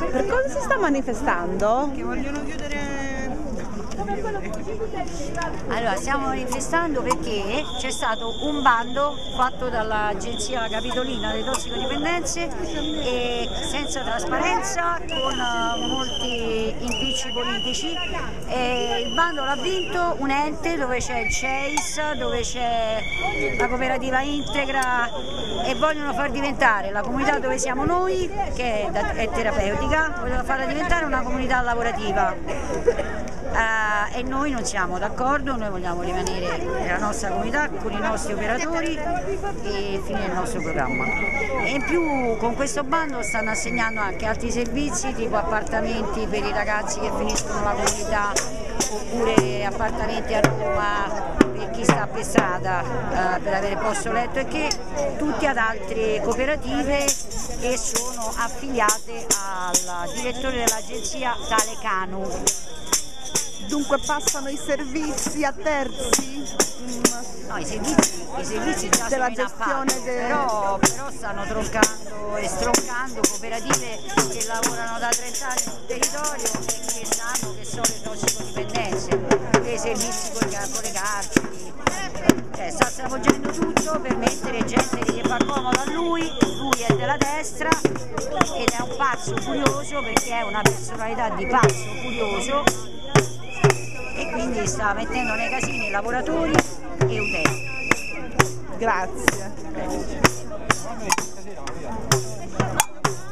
Per cosa si sta manifestando? Che vogliono chiudere. Allora, stiamo manifestando perché c'è stato un bando fatto dall'Agenzia Capitolina delle Tossicodipendenze e senza trasparenza, con molti impicci politici. Il bando l'ha vinto un ente dove c'è il CEIS, dove c'è la cooperativa Integra e vogliono far diventare la comunità dove siamo noi, che è terapeutica, vogliono farla diventare una comunità lavorativa. E noi non siamo d'accordo, noi vogliamo rimanere nella nostra comunità con i nostri operatori e finire il nostro programma. E in più con questo bando stanno assegnando anche altri servizi tipo appartamenti per i ragazzi che finiscono la comunità oppure appartamenti a Roma per chi sta per strada per avere posto letto e che tutti ad altre cooperative che sono affiliate al direttore dell'agenzia Tale Canu. Dunque passano i servizi a terzi? No, i servizi già della sono in appalto, però stanno troncando e stroncando cooperative che lavorano da 30 anni sul territorio e che sanno che sono le tossicodipendenze, i servizi con le carceri. Sta stravolgendo tutto per mettere gente che fa comodo a lui è della destra ed è un pazzo furioso perché è una personalità di pazzo furioso e quindi sta mettendo nei casini i lavoratori e utenti. Grazie.